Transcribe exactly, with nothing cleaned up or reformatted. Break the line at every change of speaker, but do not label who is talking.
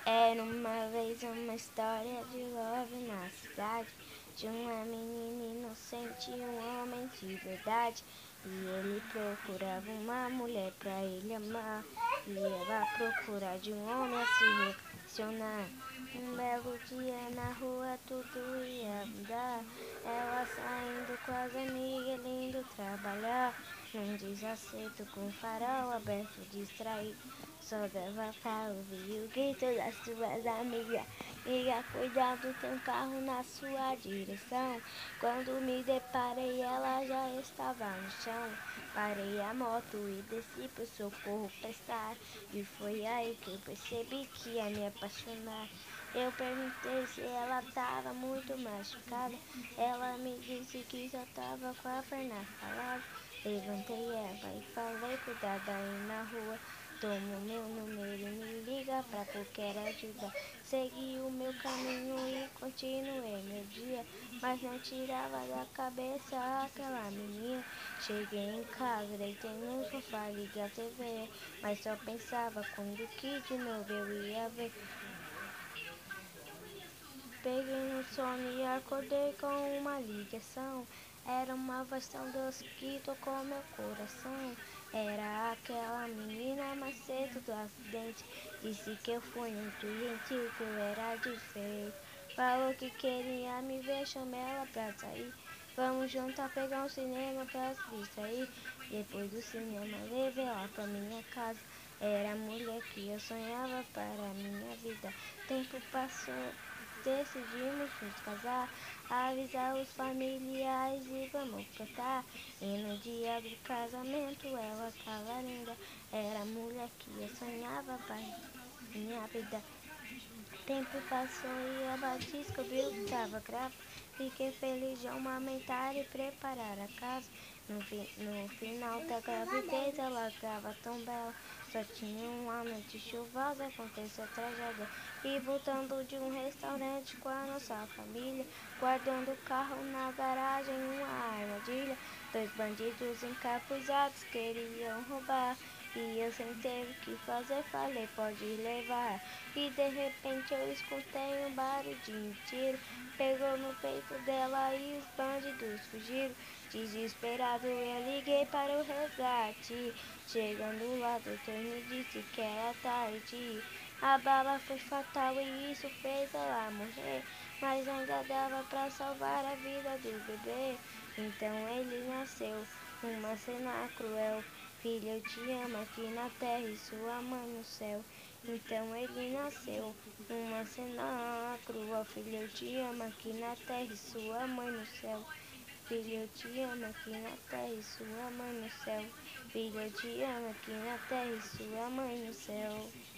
Era uma vez uma história de love na cidade, de uma menina inocente e um homem de verdade. E ele procurava uma mulher pra ele amar, e ela procurava de um homem a se relacionar. Um belo dia na rua tudo ia mudar, ela saindo com as amigas, ele indo trabalhar. Num desacerto com o farol aberto, distraído, só dava pra ouvir o grito das suas amigas. Amiga, cuidado, tem um carro na sua direção. Quando me deparei, ela já estava no chão. Parei a moto e desci pro socorro prestar, e foi aí que eu percebi que ia me apaixonar. Eu perguntei se ela tava muito machucada, ela me disse que já tava com a perna falada. Levantei ela e falei, cuidado aí na rua, toma o meu número e me liga pra qualquer ajuda. Segui o meu caminho e continuei meu dia, mas não tirava da cabeça aquela menina. Cheguei em casa, deitei no sofá, liguei a T V, mas só pensava quando que de novo eu ia ver. Peguei no sono e acordei com uma ligação. Era uma voz tão doce que tocou meu coração. Era aquela menina mais cedo do acidente. Disse que eu fui muito gentil, que eu era diferente. Falou que queria me ver, chamei ela pra sair. Vamos juntar pegar um cinema pra se distrair. Depois do cinema levei ela pra minha casa. Era a mulher que eu sonhava para a minha vida. Tempo passou, decidimos nos casar, avisar os familiares e vamos cantar. E no dia do casamento ela tava linda, era a mulher que eu sonhava para minha vida. Tempo passou e ela descobriu que estava grávida. Fiquei feliz de amamentar e preparar a casa. No, fi, no final da gravidez ela estava tão bela. Só tinha uma noite chuvosa, aconteceu a tragédia. E voltando de um restaurante com a nossa família, guardando o carro na garagem, uma armadilha. Dois bandidos encapuzados queriam roubar. E eu sem ter o que fazer, falei, pode levar. E de repente eu escutei um barulho de tiro. Pegou no peito dela e os bandidos fugiram. Desesperado eu liguei para o resgate. Chegando lá, o doutor me disse que era tarde. A bala foi fatal e isso fez ela morrer. Mas ainda dava para salvar a vida do bebê. Então ele nasceu numa cena cruel. Filha, eu te amo aqui na terra e sua mãe no céu. Então ele nasceu numa cena cruel. Filha, eu te amo aqui na terra e sua mãe no céu. Filha, eu te amo aqui na terra e sua mãe no céu. Filha, eu te amo aqui na terra e sua mãe no céu.